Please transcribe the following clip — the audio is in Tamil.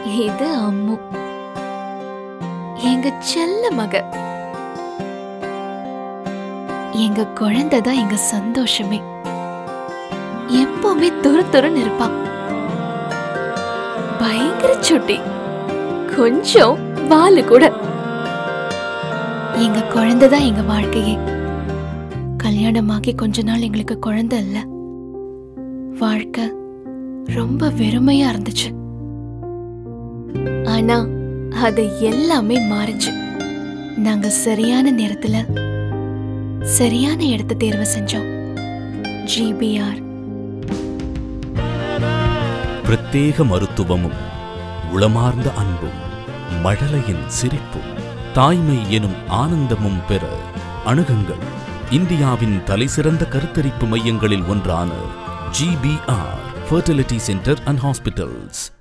இது அம்மு, எங்க செல்ல மக. எங்க குழந்தை தான் எங்க சந்தோஷமே. எப்பவுமே துருதுருன்னு இருப்பா. பயங்கர சுட்டி, கொஞ்சம் வாலு கூட. எங்க குழந்தை தான் எங்க வாழ்க்கையே. கல்யாணமாகி கொஞ்ச நாள் எங்களுக்கு குழந்தை இல்ல. வாழ்க்கை ரொம்ப வெறுமையா இருந்துச்சு. ஆனா அது எல்லாமே மாறிச்சு. நாங்க சரியான நேரத்துல சரியான இடத்தை தேர்வு செஞ்சோம். GBR. பிரத்யேக மருத்துவமும் உளமார்ந்த அன்பும் மழலையின் சிரிப்பும் தாய்மை எனும் ஆனந்தமும் பெற அணுகுங்கள் இந்தியாவின் தலைசிறந்த கருத்தரிப்பு மையங்களில் ஒன்றான GBR Fertility Centre and Hospitals.